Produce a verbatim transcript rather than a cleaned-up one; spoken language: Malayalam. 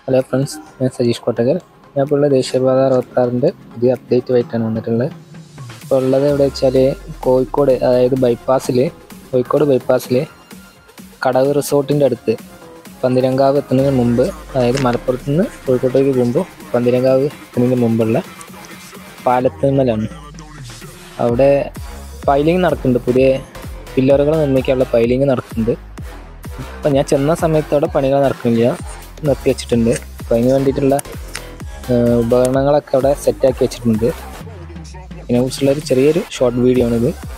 Hello friends, I am Kozhikode. I am going to show you the update. I am going to show you Kozhikode bypass. Kozhikode bypass. Kottakkal resort in the Pandirangavu എത്തുന്നതിന് മുമ്പ് അതായത് മലപ്പുറത്ത് നിന്ന് കോഴിക്കോട്ടേക്ക് പോകുമ്പോൾ പന്തിരങ്കാവ് എത്തുന്നതിന് മുമ്പുള്ള പാലത്തിന്മേലാണ്. അവിടെ പൈലിംഗ് നടക്കുന്നുണ്ട്, പുതിയ പില്ലറുകൾ നിർമ്മിക്കാനുള്ള പൈലിംഗ് നടക്കുന്നുണ്ട്. അപ്പം ഞാൻ ചെന്ന സമയത്ത് അവിടെ പണികൾ നടക്കുന്നില്ല, നിർത്തി വെച്ചിട്ടുണ്ട്. അപ്പം അതിന് വേണ്ടിയിട്ടുള്ള ഉപകരണങ്ങളൊക്കെ അവിടെ സെറ്റാക്കി വെച്ചിട്ടുണ്ട്. ഇതിനെക്കുറിച്ചുള്ളൊരു ചെറിയൊരു ഷോർട്ട് വീഡിയോ ആണിത്.